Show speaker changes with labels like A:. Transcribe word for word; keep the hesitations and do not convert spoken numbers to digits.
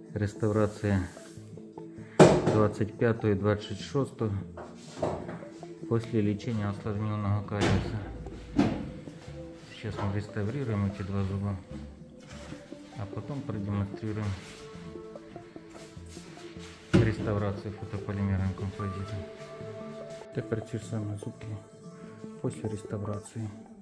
A: Реставрация двадцать пятого и двадцать шестого после лечения осложненного кариеса. Сейчас мы реставрируем эти два зуба, а потом продемонстрируем реставрацию фотополимерным композитом. Теперь те же самые зубки после реставрации.